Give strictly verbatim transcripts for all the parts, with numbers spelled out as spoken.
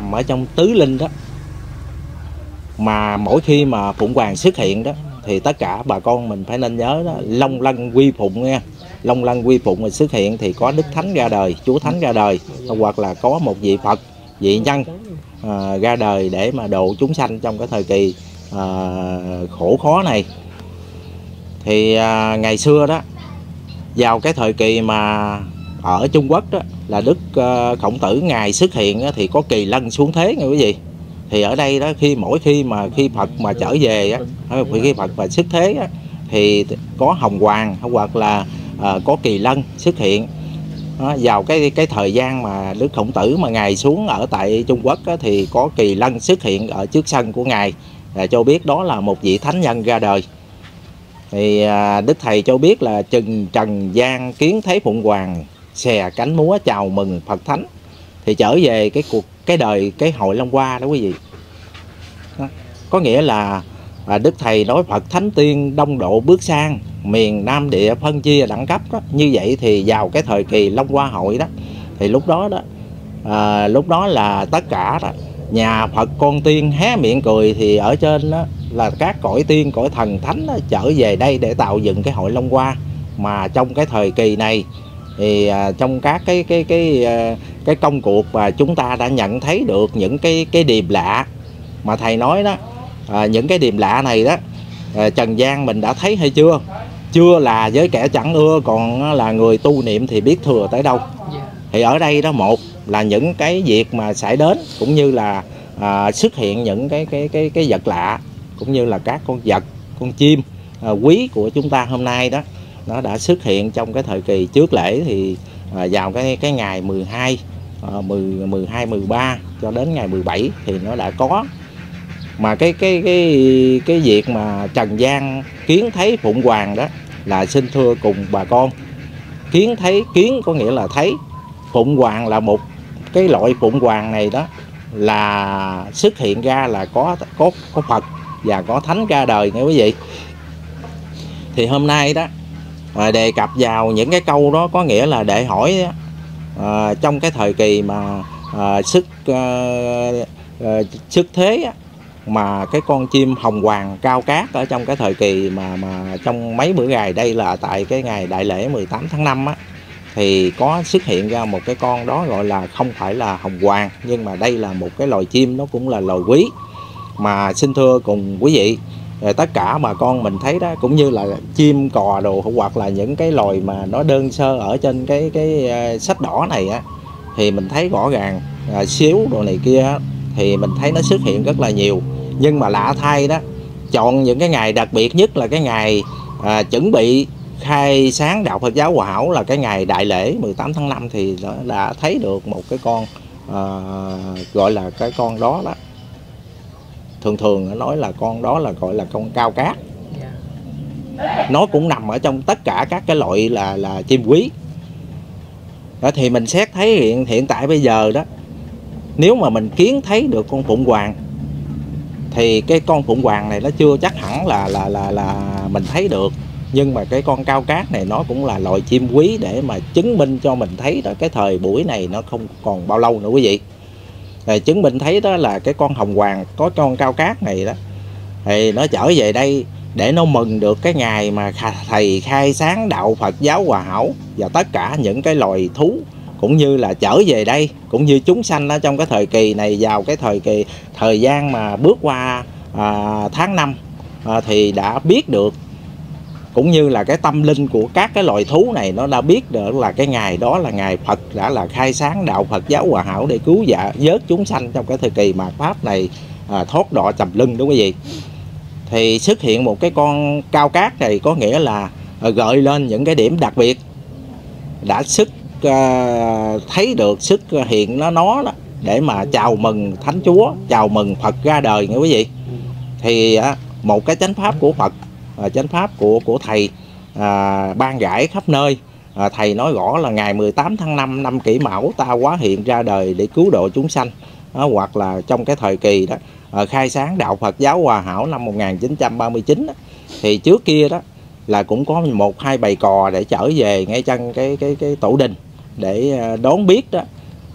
nằm ở trong tứ linh đó, mà mỗi khi mà Phụng Hoàng xuất hiện đó thì tất cả bà con mình phải nên nhớ đó, Long Lân Quy Phụng nha. Long Lân Quy Phụng mình xuất hiện thì có Đức Thánh ra đời, Chúa Thánh ra đời, hoặc là có một vị Phật, vị nhân à, ra đời để mà độ chúng sanh trong cái thời kỳ à, khổ khó này. Thì à, ngày xưa đó, vào cái thời kỳ mà ở Trung Quốc đó là Đức uh, Khổng Tử ngài xuất hiện đó, thì có Kỳ Lân xuống thế nghe quý vị. Thì ở đây đó, khi mỗi khi mà khi Phật mà trở về á, khi Phật mà xuất thế á, thì có Hồng Hoàng hoặc là uh, có Kỳ Lân xuất hiện. Đó, vào cái cái thời gian mà Đức Khổng Tử mà ngài xuống ở tại Trung Quốc á, thì có Kỳ Lân xuất hiện ở trước sân của ngài, là cho biết đó là một vị thánh nhân ra đời. Thì à, Đức Thầy cho biết là chừng trần gian kiến thấy Phụng Hoàng, xè cánh múa chào mừng Phật Thánh. Thì trở về cái cuộc cái đời cái hội Long Hoa đó quý vị. Đó. Có nghĩa là à, Đức Thầy nói Phật Thánh Tiên đông độ bước sang, miền Nam địa phân chia đẳng cấp đó. Như vậy thì vào cái thời kỳ Long Hoa hội đó, thì lúc đó đó à, lúc đó là tất cả đó, nhà Phật con tiên hé miệng cười, thì ở trên đó là các cõi tiên cõi thần thánh đó, trở về đây để tạo dựng cái hội Long Hoa. Mà trong cái thời kỳ này thì à, trong các cái cái cái cái, cái công cuộc mà chúng ta đã nhận thấy được những cái cái điềm lạ mà thầy nói đó, à, những cái điềm lạ này đó à, trần gian mình đã thấy hay chưa? Chưa là với kẻ chẳng ưa, còn là người tu niệm thì biết thừa tới đâu. Thì ở đây đó, một là những cái việc mà xảy đến, cũng như là à, xuất hiện những cái cái cái cái vật lạ, cũng như là các con vật, con chim à, quý của chúng ta hôm nay đó, nó đã xuất hiện trong cái thời kỳ trước lễ. Thì à, vào cái cái ngày mười hai, à, mười, mười hai, mười ba cho đến ngày mười bảy thì nó đã có. Mà cái cái cái cái việc mà trần gian kiến thấy Phụng Hoàng đó là xin thưa cùng bà con, kiến thấy, kiến có nghĩa là thấy. Phụng Hoàng là một cái loại Phụng Hoàng này đó là xuất hiện ra là có có có Phật và có Thánh ra đời nghe quý vị. Thì hôm nay đó à, đề cập vào những cái câu đó, có nghĩa là để hỏi à, trong cái thời kỳ mà à, sức à, à, sức thế á, mà cái con chim hồng hoàng cao cát ở trong cái thời kỳ mà mà trong mấy bữa ngày đây là tại cái ngày đại lễ mười tám tháng năm á, thì có xuất hiện ra một cái con đó gọi là không phải là hồng hoàng, nhưng mà đây là một cái loài chim, nó cũng là loài quý. Mà xin thưa cùng quý vị, tất cả bà con mình thấy đó, cũng như là chim cò đồ, hoặc là những cái loài mà nó đơn sơ ở trên cái cái sách đỏ này á, thì mình thấy rõ ràng à, xíu đồ này kia á, thì mình thấy nó xuất hiện rất là nhiều. Nhưng mà lạ thay đó, chọn những cái ngày đặc biệt nhất là cái ngày à, chuẩn bị khai sáng đạo Phật giáo Hòa Hảo, là cái ngày đại lễ mười tám tháng năm, thì nó đã thấy được một cái con à, gọi là cái con đó đó, thường thường nó nói là con đó là gọi là con cao cát. Nó cũng nằm ở trong tất cả các cái loại là là chim quý đó. Thì mình xét thấy hiện hiện tại bây giờ đó, nếu mà mình kiến thấy được con Phụng Hoàng thì cái con Phụng Hoàng này nó chưa chắc hẳn là là là là mình thấy được. Nhưng mà cái con cao cát này nó cũng là loại chim quý để mà chứng minh cho mình thấy đó, cái thời buổi này nó không còn bao lâu nữa quý vị. Rồi chứng minh thấy đó là cái con hồng hoàng, có con cao cát này đó, thì nó trở về đây để nó mừng được cái ngày mà thầy khai sáng đạo Phật giáo Hòa Hảo, và tất cả những cái loài thú cũng như là trở về đây, cũng như chúng sanh ở trong cái thời kỳ này, vào cái thời kỳ thời gian mà bước qua à, tháng năm à, thì đã biết được, cũng như là cái tâm linh của các cái loài thú này nó đã biết được là cái ngày đó là ngày Phật đã là khai sáng đạo Phật giáo Hòa Hảo để cứu dạ vớt chúng sanh trong cái thời kỳ mạt Pháp này à, thoát đọa trầm luân đúng không quý vị. Thì xuất hiện một cái con cao cát này có nghĩa là à, gợi lên những cái điểm đặc biệt, đã sức à, thấy được sức hiện nó nó đó, để mà chào mừng Thánh Chúa, chào mừng Phật ra đời nghe quý vị. Thì à, một cái chánh pháp của Phật, à, chánh pháp của của thầy à, ban rải khắp nơi. à, Thầy nói rõ là ngày mười tám tháng năm năm Kỷ Mão ta hóa hiện ra đời để cứu độ chúng sanh. à, Hoặc là trong cái thời kỳ đó à, khai sáng đạo Phật giáo Hòa Hảo năm một nghìn chín trăm ba mươi chín đó, thì trước kia đó là cũng có một hai bầy cò để trở về ngay chân cái cái cái tổ đình để đón biết đó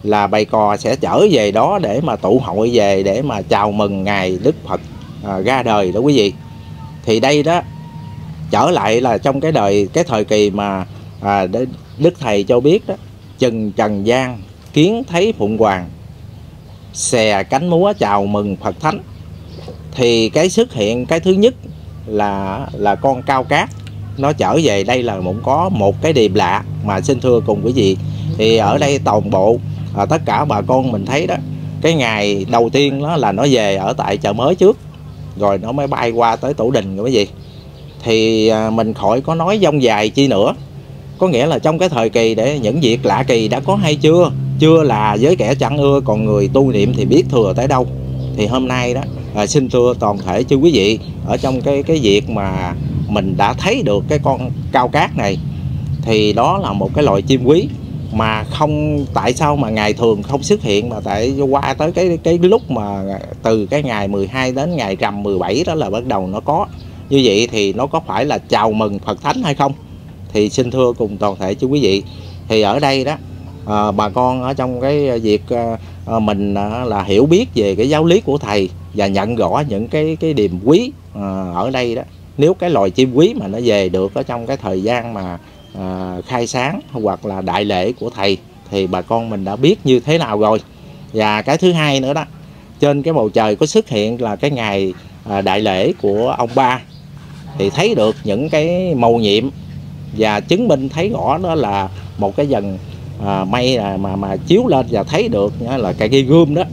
là bầy cò sẽ trở về đó để mà tụ hội về để mà chào mừng ngày Đức Phật à, ra đời đó quý vị. Thì đây đó trở lại là trong cái đời cái thời kỳ mà à, Đức Thầy cho biết đó, chừng trần gian kiến thấy Phụng Hoàng, xè cánh múa chào mừng Phật Thánh. Thì cái xuất hiện cái thứ nhất là là con cao cát nó trở về đây là cũng có một cái điềm lạ mà xin thưa cùng quý vị. Thì ở đây toàn bộ à, tất cả bà con mình thấy đó, cái ngày đầu tiên đó là nó về ở tại chợ mới trước, rồi nó mới bay qua tới Tổ Đình quý vị. Thì à, mình khỏi có nói dông dài chi nữa. Có nghĩa là trong cái thời kỳ để những việc lạ kỳ đã có hay chưa, chưa là với kẻ chẳng ưa, còn người tu niệm thì biết thừa tới đâu. Thì hôm nay đó à, xin thưa toàn thể chư quý vị, ở trong cái cái việc mà mình đã thấy được cái con cao cát này, thì đó là một cái loài chim quý mà không, tại sao mà ngày thường không xuất hiện, mà tại qua tới cái cái lúc mà từ cái ngày mười hai đến ngày rằm mười bảy đó là bắt đầu nó có. Như vậy thì nó có phải là chào mừng Phật Thánh hay không? Thì xin thưa cùng toàn thể chư quý vị, thì ở đây đó à, bà con ở trong cái việc à, mình à, là hiểu biết về cái giáo lý của thầy và nhận rõ những cái cái điềm quý à, ở đây đó. Nếu cái loài chim quý mà nó về được ở trong cái thời gian mà à, khai sáng hoặc là đại lễ của thầy thì bà con mình đã biết như thế nào rồi. Và cái thứ hai nữa đó, trên cái bầu trời có xuất hiện là cái ngày à, đại lễ của ông Ba, thì thấy được những cái mầu nhiệm và chứng minh thấy rõ đó là một cái dần à, mây mà, mà mà chiếu lên và thấy được là cái cây gươm đó.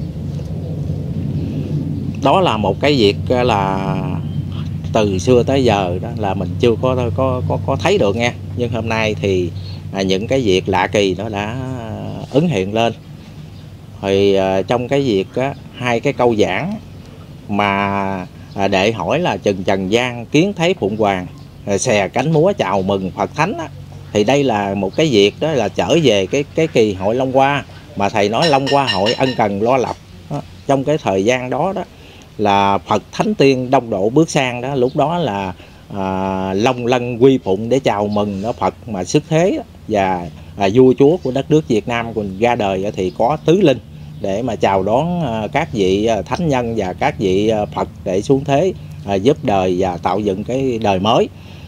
Đó là một cái việc là từ xưa tới giờ đó là mình chưa có có có, có thấy được nha. Nhưng hôm nay thì à, những cái việc lạ kỳ nó đã ứng hiện lên. Thì à, trong cái việc á, hai cái câu giảng mà à, đệ hỏi là chừng trần gian kiến thấy Phụng Hoàng, xè cánh múa chào mừng Phật Thánh á, thì đây là một cái việc đó là trở về cái cái kỳ hội Long Hoa mà thầy nói Long Hoa hội ân cần lo lập đó. Trong cái thời gian đó đó là Phật Thánh Tiên đông độ bước sang đó, lúc đó là à, long lân quy phụng để chào mừng đó Phật mà xuất thế đó. Và à, vua chúa của đất nước Việt Nam còn ra đời thì có tứ linh để mà chào đón à, các vị à, thánh nhân và các vị à, Phật để xuống thế à, giúp đời và tạo dựng cái đời mới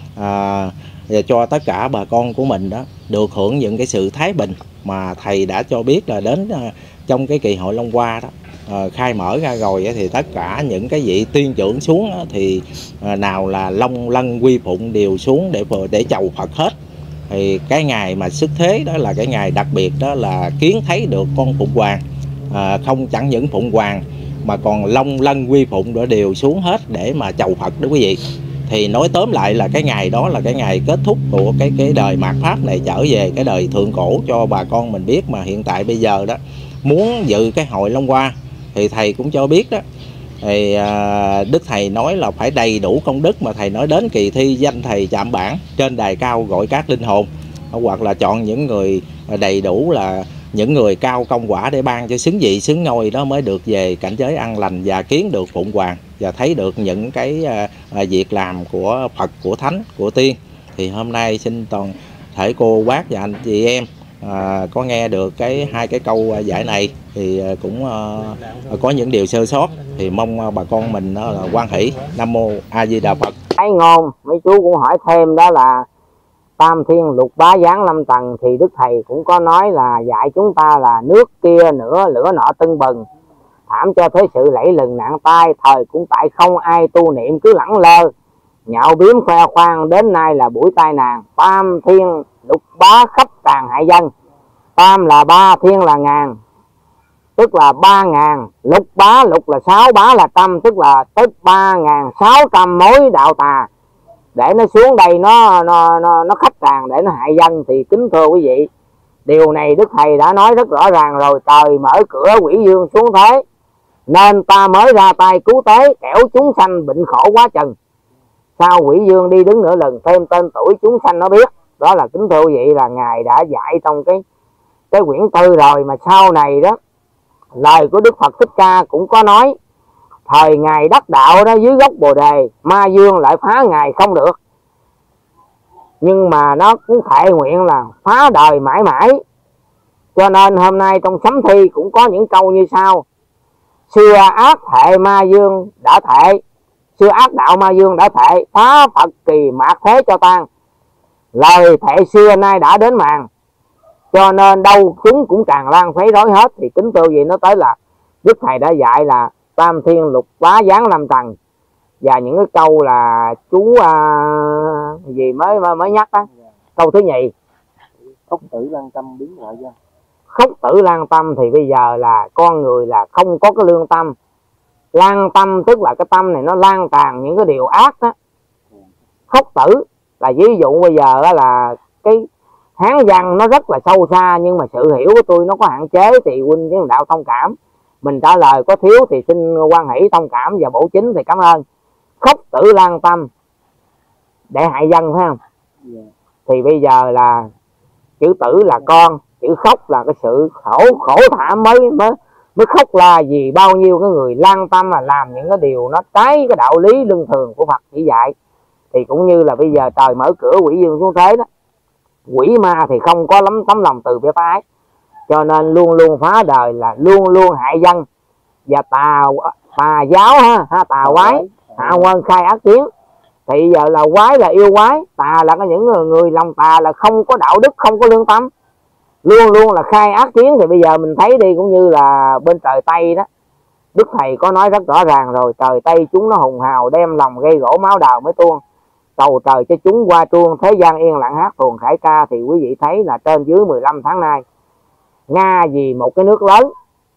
à, và cho tất cả bà con của mình đó được hưởng những cái sự thái bình mà thầy đã cho biết là đến à, trong cái kỳ hội Long Hoa đó à, khai mở ra rồi thì tất cả những cái vị tiên trưởng xuống đó, thì à, nào là long lân quy phụng đều xuống để để chầu Phật hết. Thì cái ngày mà xuất thế đó là cái ngày đặc biệt, đó là kiến thấy được con Phụng Hoàng, à, không chẳng những Phụng Hoàng mà còn long lân quy phụng đó đều xuống hết để mà chầu Phật đó quý vị. Thì nói tóm lại là cái ngày đó là cái ngày kết thúc của cái cái đời mạt pháp này, trở về cái đời thượng cổ cho bà con mình biết. Mà hiện tại bây giờ đó muốn dự cái hội Long Hoa thì thầy cũng cho biết đó, thì à, Đức Thầy nói là phải đầy đủ công đức, mà thầy nói đến kỳ thi danh thầy chạm bảng trên đài cao gọi các linh hồn, hoặc là chọn những người đầy đủ là những người cao công quả để ban cho xứng vị xứng ngôi đó mới được về cảnh giới an lành và kiến được Phụng Hoàng và thấy được những cái à, à, việc làm của Phật, của Thánh, của Tiên. Thì hôm nay xin toàn thể cô bác và anh chị em à, có nghe được cái hai cái câu giải này thì cũng à, có những điều sơ sót, thì mong bà con mình đó là hoan hỷ. Nam mô A Di Đà Phật. Cái ngôn mấy chú cũng hỏi thêm đó là tam thiên lục bá giáng lâm tầng, thì Đức Thầy cũng có nói là dạy chúng ta là nước kia nữa lửa nọ tưng bừng, thảm cho thế sự lẫy lừng nạn tai, thời cũng tại không ai tu niệm cứ lẳng lơ, nhạo biếm khoe khoang đến nay là buổi tai nạn, tam thiên lục bá khắp tàn hại dân. Tam là ba, thiên là ngàn, tức là ba ngàn, lục bá, lục là sáu, bá là trăm, tức là tới ba ngàn sáu trăm mối đạo tà để nó xuống đây nó nó nó nó khách tràn để nó hại dân. Thì kính thưa quý vị, điều này Đức Thầy đã nói rất rõ ràng rồi, trời mở cửa quỷ dương xuống thế nên ta mới ra tay cứu tế, kẻo chúng sanh bệnh khổ quá chừng. Sao quỷ dương đi đứng nửa lần thêm tên tuổi chúng sanh nó biết. Đó là kính thưa quý vị là ngài đã dạy trong cái cái quyển tư rồi, mà sau này đó lời của Đức Phật Thích Ca cũng có nói, thời ngài đắc đạo đó dưới gốc bồ đề, ma dương lại phá ngài không được, nhưng mà nó cũng thệ nguyện là phá đời mãi mãi Cho nên hôm nay trong sấm thi cũng có những câu như sau: xưa ác thệ ma dương đã thệ, xưa ác đạo ma dương đã thệ, phá Phật kỳ mạt thế cho tan, lời thệ xưa nay đã đến màn. Cho nên đâu chúng cũng tràn lan phấy rối hết. Thì kính thưa gì nó tới là Đức Thầy đã dạy là tam thiên lục bá giáng lâm trần, và những cái câu là chú à, gì mới mới nhắc đó. Câu thứ nhì, khốc tử lan tâm biến ngoại dân. Khốc tử lan tâm thì bây giờ là con người là không có cái lương tâm. Lan tâm tức là cái tâm này nó lan tràn những cái điều ác đó. Khốc tử là ví dụ bây giờ là cái hán văn nó rất là sâu xa, nhưng mà sự hiểu của tôi nó có hạn chế, thì huynh với đạo thông cảm. Mình trả lời có thiếu thì xin quan hỷ thông cảm, và bổ chính thì cảm ơn. Khốc tử lan tâm để hại dân, phải không? Yeah. Thì bây giờ là chữ tử là con, chữ khóc là cái sự khổ khổ thảm mới mới mới khóc là vì bao nhiêu cái người lan tâm mà làm những cái điều nó trái cái đạo lý luân thường của Phật chỉ dạy. Thì cũng như là bây giờ trời mở cửa quỷ dương xuống thế đó, quỷ ma thì không có lắm tấm lòng từ bi ái, cho nên luôn luôn phá đời là luôn luôn hại dân. Và tà tà giáo ha, ha tà quái hạ quân khai ác kiến. Thì giờ là quái là yêu quái, tà là có những người, người lòng tà là không có đạo đức, không có lương tâm, luôn luôn là khai ác kiến. Thì bây giờ mình thấy đi, cũng như là bên trời Tây đó, Đức Thầy có nói rất rõ ràng rồi: trời Tây chúng nó hùng hào, đem lòng gây gỗ máu đào mới tuôn, cầu trời cho chúng qua truông, thế gian yên lặng hát tuồng khải ca. Thì quý vị thấy là trên dưới mười lăm tháng nay, Nga vì một cái nước lớn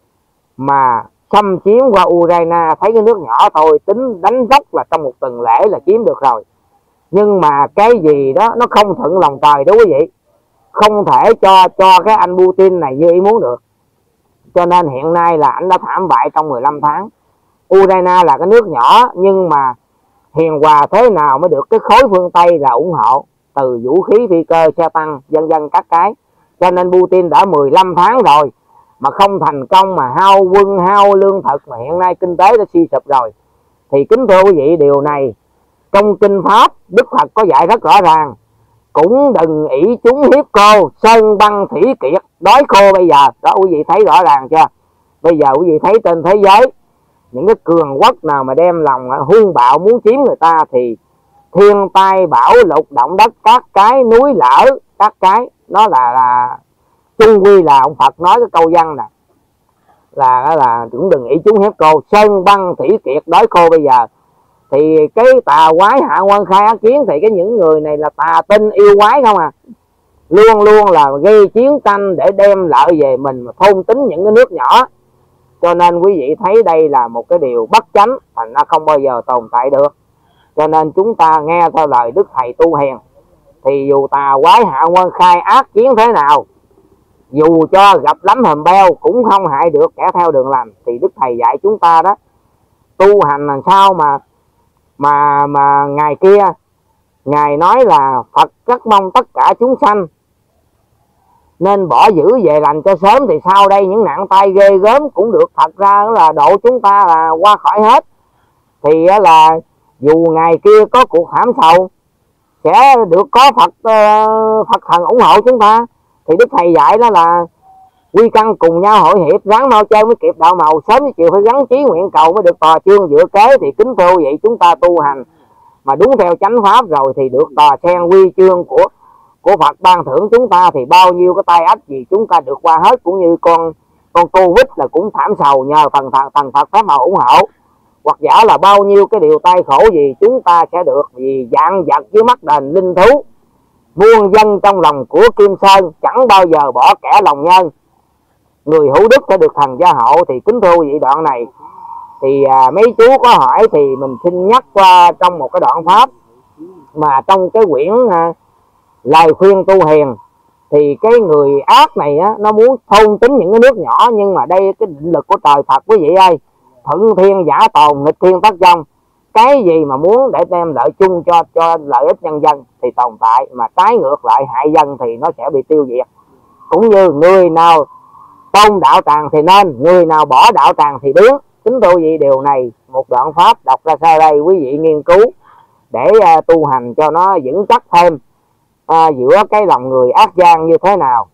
mà xâm chiếm qua Ukraine, thấy cái nước nhỏ thôi tính đánh dốc là trong một tuần lễ là chiếm được rồi. Nhưng mà cái gì đó nó không thuận lòng trời đó quý vị, không thể cho cho cái anh Putin này như ý muốn được. Cho nên hiện nay là anh đã thảm bại trong mười lăm tháng. Ukraine là cái nước nhỏ, nhưng mà hiền hòa thế nào mới được cái khối phương Tây là ủng hộ, từ vũ khí phi cơ, xe tăng, vân vân các cái. Cho nên Putin đã mười lăm tháng rồi mà không thành công, mà hao quân hao lương thực, mà hiện nay kinh tế đã suy sụp rồi. Thì kính thưa quý vị, điều này trong kinh Pháp Đức Phật có dạy rất rõ ràng: cũng đừng ỷ chúng hiếp cô, sơn băng thủy kiệt đói khô. Bây giờ đó quý vị thấy rõ ràng chưa? Bây giờ quý vị thấy trên thế giới những cái cường quốc nào mà đem lòng hung bạo muốn chiếm người ta, thì thiên tai bão lụt động đất các cái, núi lở các cái, nó là là chung quy là ông Phật nói cái câu văn này là là cũng đừng ý chúng hiếp cô, sơn băng thủy kiệt đói khô. Bây giờ thì cái tà quái hạ quân khai ác kiến, thì cái những người này là tà tinh yêu quái không à, luôn luôn là gây chiến tranh để đem lợi về mình, mà thôn tính những cái nước nhỏ. Cho nên quý vị thấy đây là một cái điều bất chánh, thành ra không bao giờ tồn tại được. Cho nên chúng ta nghe theo lời Đức Thầy tu hiền, thì dù tà quái hạ quân khai ác chiến thế nào, dù cho gặp lắm hầm beo cũng không hại được kẻ theo đường lành. Thì Đức Thầy dạy chúng ta đó, tu hành làm sao mà mà mà ngày kia Ngài nói là Phật rất mong tất cả chúng sanh nên bỏ giữ về lành cho sớm. Thì sau đây những nạn tai ghê gớm cũng được thật ra là độ chúng ta là qua khỏi hết. Thì là dù ngày kia có cuộc thảm sầu sẽ được có Phật Phật thần ủng hộ chúng ta. Thì Đức Thầy dạy đó là quy căn cùng nhau hội hiệp, ráng mau chơi mới kịp đạo màu, sớm với chiều phải gắn chí nguyện cầu mới được tòa chương dựa kế. Thì kính thưa vậy, chúng ta tu hành mà đúng theo chánh pháp rồi thì được tòa sen quy chương của của Phật ban thưởng chúng ta, thì bao nhiêu cái tai ách gì chúng ta được qua hết. Cũng như con con Covid là cũng thảm sầu nhờ phần thần Phật phép màu ủng hộ, hoặc giả là bao nhiêu cái điều tai khổ gì chúng ta sẽ được vì dạng vật dưới mắt đền linh thú. Muôn dân trong lòng của Kim Sơn chẳng bao giờ bỏ kẻ lòng nhân, người hữu đức sẽ được thần gia hộ. Thì kính thưa vị, đoạn này thì à, mấy chú có hỏi thì mình xin nhắc qua trong một cái đoạn pháp mà trong cái quyển à, lời khuyên tu hiền. Thì cái người ác này á, nó muốn thôn tính những cái nước nhỏ, nhưng mà đây cái định lực của trời Phật quý vị ơi, thuận thiên giả tồn, nghịch thiên tất vong. Cái gì mà muốn để đem lợi chung cho cho lợi ích nhân dân thì tồn tại, mà trái ngược lại hại dân thì nó sẽ bị tiêu diệt. Cũng như người nào tôn đạo tràng thì nên, người nào bỏ đạo tràng thì biến. Kính thưa vị, điều này một đoạn pháp đọc ra sau đây quý vị nghiên cứu để uh, tu hành cho nó vững chắc thêm uh, giữa cái lòng người ác gian như thế nào.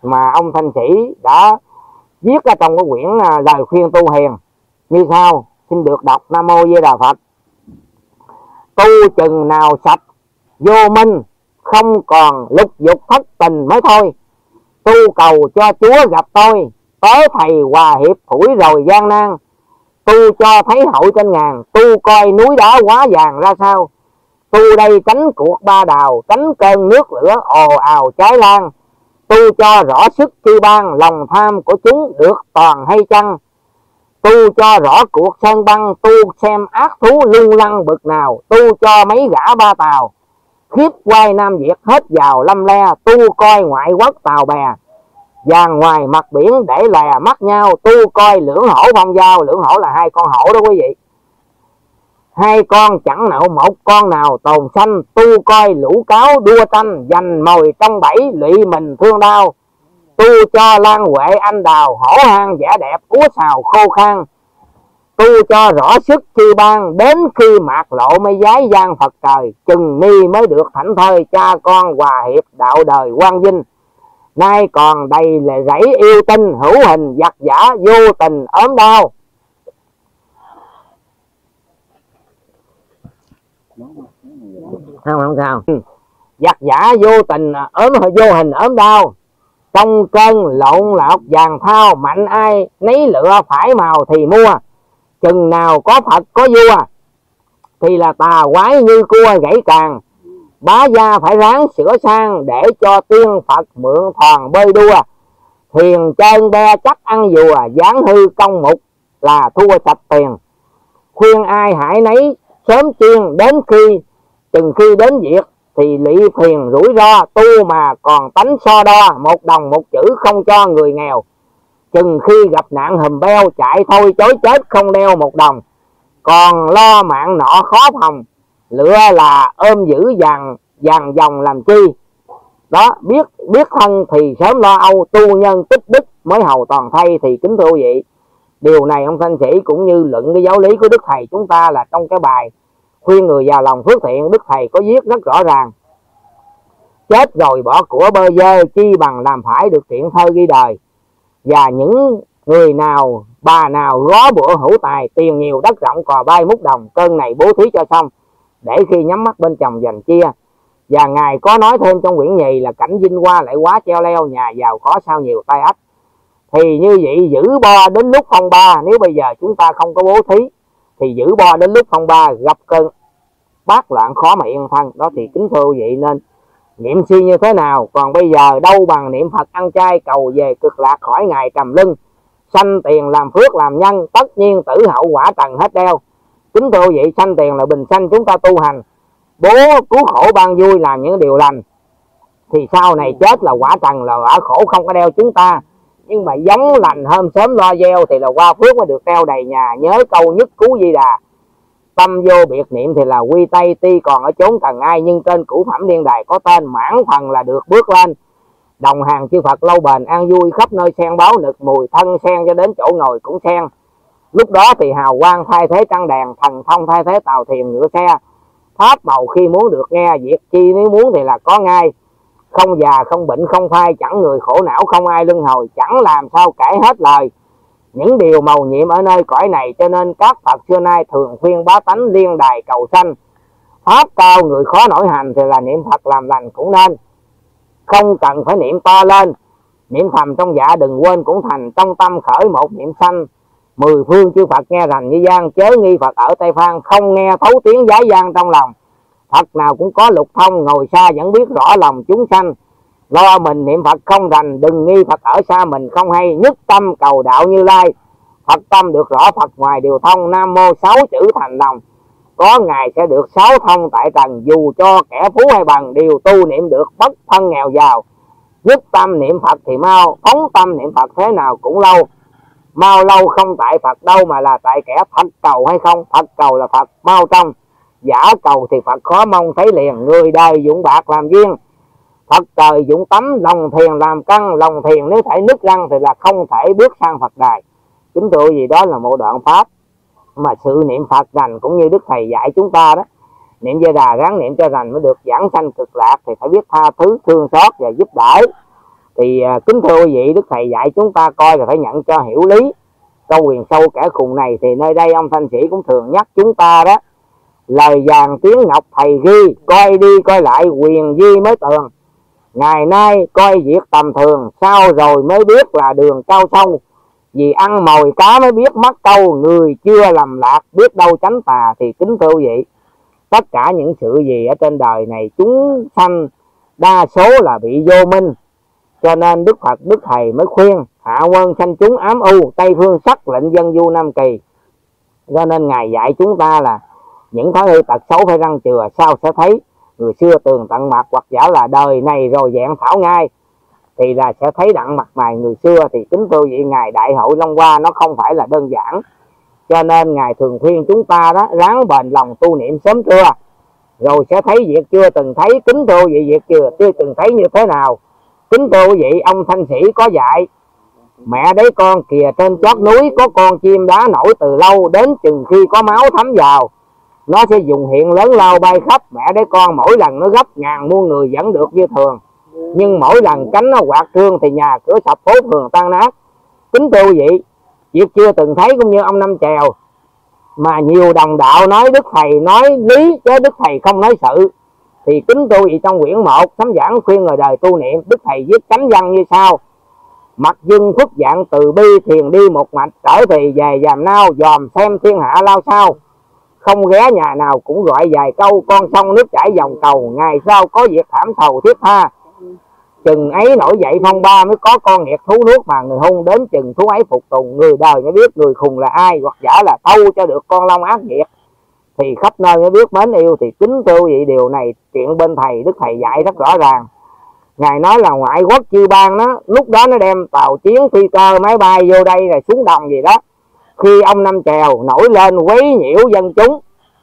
mà ông Thanh Sĩ đã viết ở trong cái quyển Lời Khuyên Tu Hiền như sau, xin được đọc. Nam Mô Di Đà Phật. Tu chừng nào sạch vô minh, không còn lục dục thất tình mới thôi. Tu cầu cho Chúa gặp tôi, tới thầy hòa hiệp phủi rồi gian nan. Tu cho thấy hội trên ngàn, tu coi núi đá quá vàng ra sao. Tu đây tránh cuộc ba đào, tránh cơn nước lửa ồ ào cháy lan. Tu cho rõ sức chư ban, lòng tham của chúng được toàn hay chăng. Tu cho rõ cuộc sơn băng, tu xem ác thú lung lăng bực nào. Tu cho mấy gã ba tàu, khiếp quay Nam Việt hết vào lâm le. Tu coi ngoại quốc tàu bè, vàng ngoài mặt biển để lè mắt nhau. Tu coi lưỡng hổ phong giao, lưỡng hổ là hai con hổ đó quý vị. Hai con chẳng nợ một con nào tồn sanh. Tu coi lũ cáo đua tranh, giành mồi trong bẫy lụy mình thương đau. Tu cho lan huệ anh đào, hổ hang vẻ đẹp úa xào khô khan. Tu cho rõ sức chư ban, đến khi mạc lộ mới giái gian Phật trời. Chừng ni mới được thảnh thơi, cha con hòa hiệp đạo đời quang vinh. Nay còn đầy là rẫy yêu tinh, hữu hình giặc giả vô tình ốm đau. Không không sao. Giặc giả vô tình ốm vô hình ốm đau. Trong cơn lộn lọc vàng thao, mạnh ai nấy lựa phải màu thì mua. Chừng nào có Phật có vua, thì là tà quái như cua gãy càng. Bá gia phải ráng sửa sang, để cho tiên Phật mượn thoàn bơi đua. Thuyền trơn be chắc ăn dùa, giáng hư công mục là thua sạch tiền. Khuyên ai hãy nấy sớm chiên, đến khi từng khi đến việc thì lụy phiền rủi ro. Tu mà còn tánh so đo, một đồng một chữ không cho người nghèo. Chừng khi gặp nạn hùm beo, chạy thôi chối chết không đeo một đồng. Còn lo mạng nọ khó phòng, lựa là ôm giữ vàng vàng dòng làm chi. Đó, biết biết thân thì sớm lo âu, tu nhân tích đức mới hầu toàn thay. Thì kính thưa quý vị, điều này ông Thanh Sĩ cũng như luận cái giáo lý của Đức Thầy chúng ta là trong cái bài Khuyên Người Giàu Lòng Phước Thiện, Đức Thầy có viết rất rõ ràng. Chết rồi bỏ của bơ vơ, chi bằng làm phải được thiện thơ ghi đời. Và những người nào, bà nào gó bữa hữu tài, tiền nhiều đất rộng cò bay mút đồng, cơn này bố thí cho xong, để khi nhắm mắt bên chồng dành chia. Và Ngài có nói thêm trong quyển nhì là cảnh vinh hoa lại quá treo leo, nhà giàu có sao nhiều tay ách. Thì như vậy giữ bo đến lúc phong ba, nếu bây giờ chúng ta không có bố thí thì giữ bo đến lúc phong ba, gặp cơn bát loạn khó mà yên thân. Đó thì kính thưa quý vị, nên niệm si như thế nào, còn bây giờ đâu bằng niệm Phật ăn chay cầu về cực lạc khỏi ngày trầm lưng. Sanh tiền làm phước làm nhân, tất nhiên tử hậu quả trần hết đeo. Kính thưa quý vị, sanh tiền là bình sanh, chúng ta tu hành bố cứu khổ ban vui làm những điều lành, thì sau này chết là quả trần, là quả khổ không có đeo chúng ta. Nhưng mà giống lành hôm sớm lo gieo thì là qua phước mới được đeo đầy nhà. Nhớ câu nhất cứu Di Đà, tâm vô biệt niệm thì là quy tây, ti còn ở chốn cần ai. Nhưng trên cửu phẩm liên đài có tên, mãn phần là được bước lên. Đồng hàng chư Phật lâu bền an vui, khắp nơi sen báo nực mùi, thân sen cho đến chỗ ngồi cũng sen. Lúc đó thì hào quang thay thế trăng đèn, thần thông thay thế tàu thuyền ngựa xe. Pháp màu khi muốn được nghe, việc chi nếu muốn thì là có ngay. Không già không bệnh không phai, chẳng người khổ não không ai luân hồi, chẳng làm sao kể hết lời. Những điều màu nhiệm ở nơi cõi này, cho nên các Phật xưa nay thường khuyên bá tánh liên đài cầu sanh. Pháp cao người khó nổi hành thì là niệm Phật làm lành cũng nên. Không cần phải niệm to lên, niệm thầm trong dạ đừng quên cũng thành. Trong tâm khởi một niệm sanh, mười phương chư Phật nghe rành như gian. Chớ nghi Phật ở Tây Phan, không nghe thấu tiếng giái gian trong lòng. Phật nào cũng có lục thông, ngồi xa vẫn biết rõ lòng chúng sanh. Lo mình niệm Phật không rành, đừng nghi Phật ở xa mình không hay. Nhất tâm cầu đạo Như Lai, Phật tâm được rõ Phật ngoài điều thông. Nam mô sáu chữ thành lòng, có ngày sẽ được sáu thông tại trần. Dù cho kẻ phú hay bằng, đều tu niệm được bất phân nghèo giàu. Nhất tâm niệm Phật thì mau, phóng tâm niệm Phật thế nào cũng lâu. Mau lâu không tại Phật đâu, mà là tại kẻ Phật cầu hay không. Phật cầu là Phật mau trong, giả cầu thì Phật khó mong thấy liền. Người đời dụng bạc làm duyên, Phật trời dụng tấm. Lòng thiền làm căn, lòng thiền nếu thể nứt răng thì là không thể bước sang Phật đài. Kính thưa gì, đó là một đoạn pháp mà sự niệm Phật rành cũng như Đức Thầy dạy chúng ta đó. Niệm Di Đà ráng niệm cho rành mới được giảng sanh cực lạc, thì phải biết tha thứ thương xót và giúp đỡ. Thì à, kính thưa quý vị, Đức Thầy dạy chúng ta coi là phải nhận cho hiểu lý câu quyền sâu kẻ khùng này. Thì nơi đây ông Thanh Sĩ cũng thường nhắc chúng ta đó, lời vàng tiếng ngọc thầy ghi, coi đi coi lại quyền di mới tường. Ngày nay coi việc tầm thường, sau rồi mới biết là đường cao sâu. Vì ăn mồi cá mới biết mắc câu, người chưa lầm lạc biết đâu tránh tà. Thì kính thưa quý vị, tất cả những sự gì ở trên đời này chúng sanh đa số là bị vô minh. Cho nên Đức Phật, Đức Thầy mới khuyên hạ quân sanh chúng ám u, Tây phương sắc lệnh dân du Nam Kỳ. Cho nên Ngài dạy chúng ta là những thói hư tật xấu phải răng chừa, sau sẽ thấy. Người xưa tường tận mặt, hoặc giả là đời này rồi dạng thảo ngay, thì là sẽ thấy đặng mặt mày người xưa. Thì kính thưa vị, Ngài Đại hội Long Hoa nó không phải là đơn giản. Cho nên Ngài thường khuyên chúng ta đó, ráng bền lòng tu niệm sớm trưa, rồi sẽ thấy việc chưa từng thấy. Kính thưa vị, việc chưa, chưa từng thấy như thế nào? Kính thưa quý vị, ông Thanh Sĩ có dạy mẹ đấy con kìa, trên chót núi có con chim đá nổi từ lâu, đến chừng khi có máu thấm vào, nó sẽ dùng hiện lớn lao bay khắp. Mẹ đấy con mỗi lần nó gấp ngàn muôn người vẫn được như thường, nhưng mỗi lần cánh nó quạt trương thì nhà cửa sập phố phường tan nát. Kính thưa quý vị, việc chưa từng thấy cũng như ông Năm Chèo, mà nhiều đồng đạo nói Đức Thầy nói lý chứ Đức Thầy không nói sự. Thì kính thưa quý vị, trong quyển một sấm giảng khuyên người đời tu niệm, Đức Thầy viết cánh văn như sau: mặt dưng khuất dạng từ bi, thiền đi một mạch, trở thì về dàm nao, dòm xem thiên hạ lao sao. Không ghé nhà nào cũng gọi vài câu, con sông nước chảy dòng cầu, ngày sau có việc thảm sầu thiết tha. Chừng ấy nổi dậy phong ba, mới có con nghiệt thú nước mà người hung, đến chừng thú ấy phục tùng, người đời mới biết người khùng là ai, hoặc giả là thâu cho được con long ác nghiệt, thì khắp nơi mới biết mến yêu. Thì kính thưa quý vị, điều này chuyện bên Thầy, Đức Thầy dạy rất rõ ràng. Ngài nói là ngoại quốc chư bang đó, lúc đó nó đem tàu chiến phi cơ máy bay vô đây rồi xuống đồng gì đó. Khi ông Năm Chèo nổi lên quấy nhiễu dân chúng,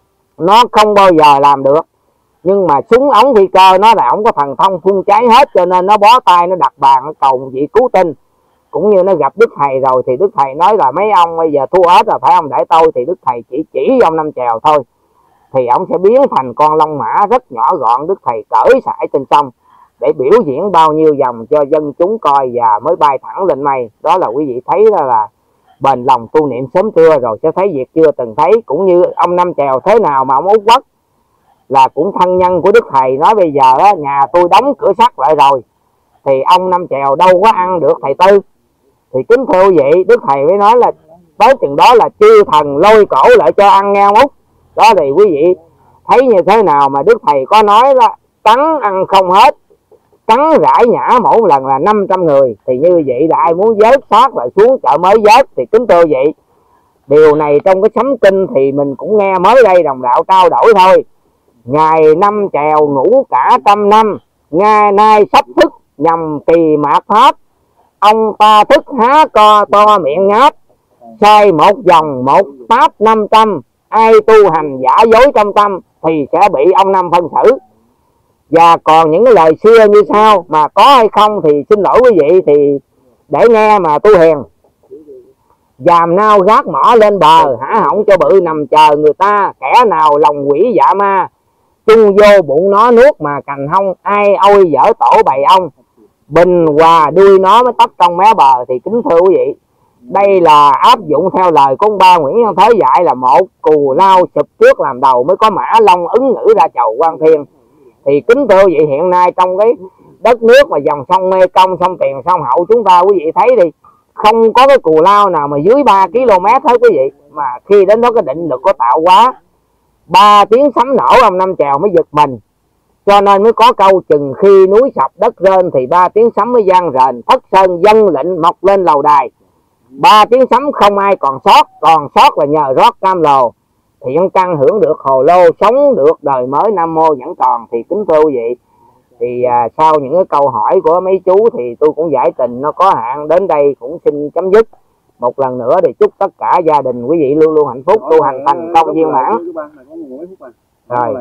nó không bao giờ làm được. Nhưng mà súng ống phi cơ nó là ổng có thần thông phun cháy hết, cho nên nó bó tay, nó đặt bàn, nó cầu một vị cứu tinh. Cũng như nó gặp Đức Thầy rồi thì Đức Thầy nói là mấy ông bây giờ thua hết rồi, phải ông để tôi. Thì Đức Thầy chỉ chỉ ông Năm Chèo thôi, thì ổng sẽ biến thành con long mã rất nhỏ gọn. Đức Thầy cởi sải trên sông để biểu diễn bao nhiêu vòng cho dân chúng coi, và mới bay thẳng lên mây. Đó là quý vị thấy đó là bền lòng tu niệm sớm trưa, rồi sẽ thấy việc chưa từng thấy. Cũng như ông Năm Chèo thế nào mà ông Út Quốc là cũng thân nhân của Đức Thầy, nói bây giờ á, nhà tôi đóng cửa sắt lại rồi, thì ông Năm Chèo đâu có ăn được thầy Tư. Thì kính thưa quý vị, Đức Thầy mới nói là tới chừng đó là chư thần lôi cổ lại cho ăn nghe Út. Đó thì quý vị thấy như thế nào mà Đức Thầy có nói là cắn ăn không hết, cắn rải nhã mỗi lần là năm trăm người. Thì như vậy là ai muốn vớt xác lại xuống chợ mới vớt. Thì kính thưa vậy, điều này trong cái sấm kinh thì mình cũng nghe mới đây đồng đạo trao đổi thôi. Ngày Năm Chèo ngủ cả trăm năm, ngày nay sắp thức nhằm kỳ mạt pháp. Ông ta thức há co to miệng ngáp, sai một vòng một pháp năm trăm. Ai tu hành giả dối trong tâm thì sẽ bị ông Năm phân xử. Và còn những cái lời xưa như sau, mà có hay không thì xin lỗi quý vị, thì để nghe mà tu hiền. Dàm nao gác mỏ lên bờ, hả họng cho bự nằm chờ người ta. Kẻ nào lòng quỷ dạ ma, chung vô bụng nó nuốt mà cành hông. Ai ôi dở tổ bày ông, bình hòa đuôi nó mới tấp trong mé bờ. Thì kính thưa quý vị, đây là áp dụng theo lời của ông ba Nguyễn Văn Thế dạy là một cù lao sụp trước làm đầu, mới có mã long ứng ngữ ra chầu quan thiên. Thì kính thưa quý vị, hiện nay trong cái đất nước mà dòng sông Mê Công, sông Tiền, sông Hậu, chúng ta quý vị thấy đi, không có cái cù lao nào mà dưới ba ki lô mét hết quý vị. Mà khi đến đó cái định lực có tạo quá, ba tiếng sấm nổ ông Năm Chèo mới giật mình. Cho nên mới có câu chừng khi núi sập đất rên, thì ba tiếng sấm mới vang rền. Thất sơn dân lệnh mọc lên lầu đài, ba tiếng sấm không ai còn sót, còn sót là nhờ rót cam lồ. Thiện căn hưởng được hồ lô, sống được đời mới nam mô vẫn còn. Thì kính thưa quý vị, thì à, sau những cái câu hỏi của mấy chú thì tôi cũng giải trình nó có hạn, đến đây cũng xin chấm dứt. Một lần nữa thì chúc tất cả gia đình quý vị luôn luôn hạnh phúc, tu hành thành công viên mãn. Rồi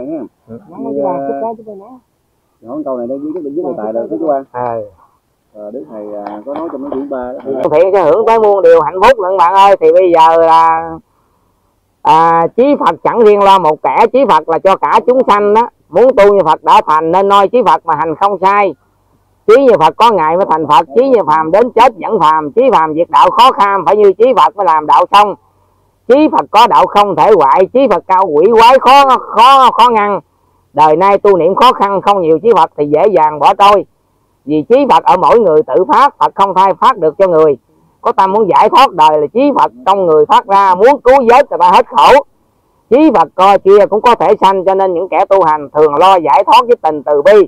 nói câu này đây với cái định với tài rồi chú Ba. À. Đức Thầy có nói trong cái quyển ba đó. Thiện sẽ hưởng tới muôn điều hạnh phúc lận bạn ơi. Thì bây giờ là à, chí Phật chẳng riêng lo một kẻ, chí Phật là cho cả chúng sanh đó. Muốn tu như Phật đã thành nên noi chí Phật mà hành không sai. Chí như Phật có ngày mới thành Phật, chí như phàm đến chết vẫn phàm, chí phàm việc đạo khó kham, phải như chí Phật mới làm đạo xong. Chí Phật có đạo không thể hoại, chí Phật cao quỷ quái khó khó khó ngăn. Đời nay tu niệm khó khăn không nhiều chí Phật thì dễ dàng bỏ trôi. Vì chí Phật ở mỗi người tự phát, Phật không thay phát được cho người. Có tâm muốn giải thoát đời là chí Phật trong người phát ra, muốn cứu vớt người ta hết khổ. Chí Phật coi kia cũng có thể sanh, cho nên những kẻ tu hành thường lo giải thoát với tình từ bi.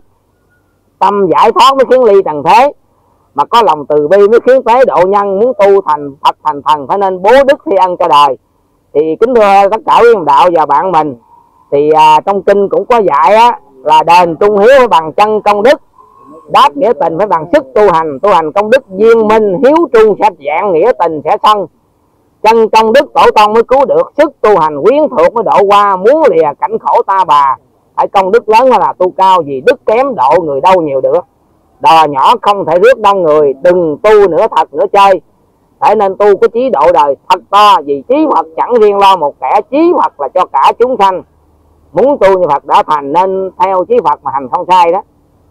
Tâm giải thoát mới khiến ly trần thế, mà có lòng từ bi mới khiến tế độ nhân. Muốn tu thành Phật thành thần phải nên bố đức thi ân cho đời. Thì kính thưa tất cả quý đồng đạo và bạn mình, thì à, trong kinh cũng có dạy á, là đền trung hiếu bằng chân công đức, đáp nghĩa tình phải bằng sức tu hành. Tu hành công đức viên minh, hiếu trung sạch dạng, nghĩa tình sẽ sân. Chân công đức tổ tông mới cứu được, sức tu hành quyến thuộc mới độ qua. Muốn lìa cảnh khổ ta bà, phải công đức lớn hay là tu cao, vì đức kém độ người đâu nhiều được. Đò nhỏ không thể rước đông người, đừng tu nửa thật nửa chơi. Phải nên tu có chí độ đời thật to, vì chí Phật chẳng riêng lo một kẻ, chí Phật là cho cả chúng sanh. Muốn tu như Phật đã thành nên theo chí Phật mà hành không sai đó.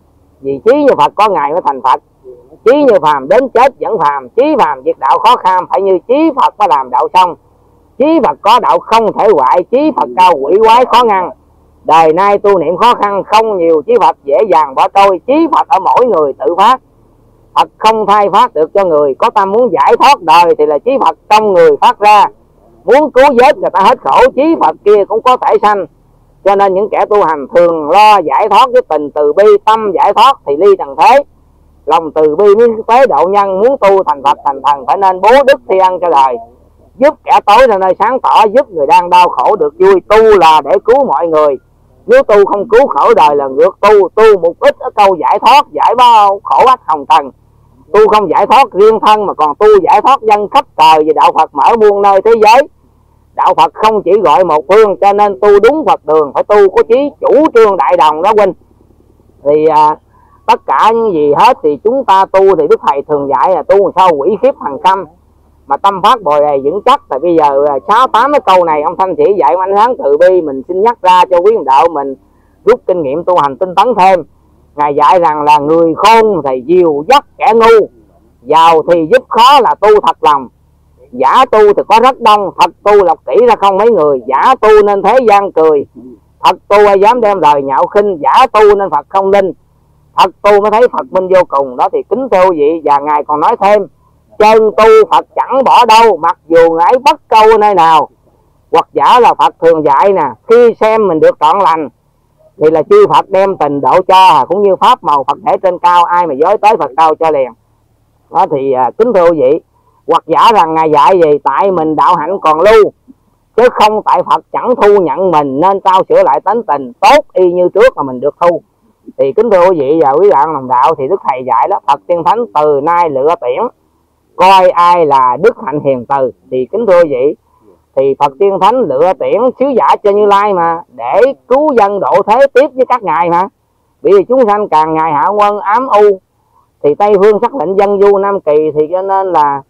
Vì chí như Phật có ngày mới thành Phật, chí như phàm đến chết vẫn phàm, chí phàm việc đạo khó kham, phải như chí Phật mới làm đạo xong. Chí Phật có đạo không thể hoại, chí Phật cao quỷ quái khó ngăn. Đời nay tu niệm khó khăn không nhiều, chí Phật dễ dàng bỏ trôi. Chí Phật ở mỗi người tự phát, Phật không thay phát được cho người. Có tâm muốn giải thoát đời thì là chí Phật trong người phát ra. Muốn cứu vớt người ta hết khổ, chí Phật kia cũng có thể sanh. Cho nên những kẻ tu hành thường lo giải thoát với tình từ bi, tâm giải thoát thì ly trần thế. Lòng từ bi mới tế độ nhân. Muốn tu thành Phật thành thần phải nên bố đức thi ân cho đời, giúp kẻ tối ra nơi sáng tỏ, giúp người đang đau khổ được vui. Tu là để cứu mọi người, nếu tu không cứu khổ đời là ngược tu. Tu mục đích ở câu giải thoát, giải bao khổ ách hồng trần. Tu không giải thoát riêng thân mà còn tu giải thoát dân khắp trời. Vì đạo Phật mở muôn nơi thế giới, đạo Phật không chỉ gọi một phương, cho nên tu đúng Phật đường phải tu có chí chủ trương đại đồng đó huynh. Thì à, tất cả những gì hết thì chúng ta tu thì Đức Thầy thường dạy là tu sao quỷ khiếp hằng căm, mà tâm phát bồi đề vững chắc. Tại bây giờ sáu tám cái câu này ông Thanh Sĩ dạy ánh sáng từ bi, mình xin nhắc ra cho quý đạo mình rút kinh nghiệm tu hành tinh tấn thêm. Ngài dạy rằng là người khôn thì dìu dắt kẻ ngu, giàu thì giúp khó là tu thật lòng. Giả tu thì có rất đông, thật tu lọc kỹ ra không mấy người. Giả tu nên thế gian cười, thật tu ai dám đem lời nhạo khinh. Giả tu nên Phật không linh, thật tu mới thấy Phật minh vô cùng. Đó thì kính thưa quý vị. Và Ngài còn nói thêm, chân tu Phật chẳng bỏ đâu, mặc dù Ngài bất câu ở nơi nào. Hoặc giả là Phật thường dạy nè, khi xem mình được trọn lành thì là chư Phật đem tình độ cho, cũng như pháp màu Phật để trên cao, ai mà dối tới Phật cao cho liền. Đó thì à, kính thưa quý vị. Hoặc giả rằng Ngài dạy gì, tại mình đạo hạnh còn lưu, chứ không tại Phật chẳng thu nhận mình, nên trao sửa lại tánh tình tốt y như trước mà mình được thu. Thì kính thưa quý vị và quý bạn đồng đạo, thì Đức Thầy dạy đó, Phật Tiên Thánh từ nay lựa tuyển, coi ai là đức hạnh hiền từ. Thì kính thưa quý vị, thì Phật Tiên Thánh lựa tuyển sứ giả cho Như Lai mà, để cứu dân độ thế tiếp với các ngài mà. Vì chúng sanh càng ngày hạ quân ám u, thì Tây Phương sắc lệnh dân du Nam Kỳ, thì cho nên là